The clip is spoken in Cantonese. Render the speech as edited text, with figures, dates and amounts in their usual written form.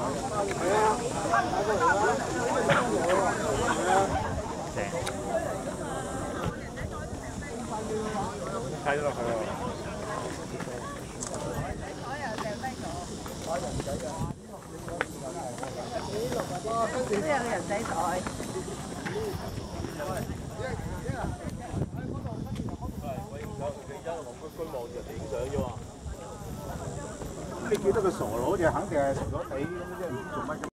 睇咗落去啊！ 都有個人仔袋。 你記得佢傻佬就肯定係食咗地咁啫，唔知做乜。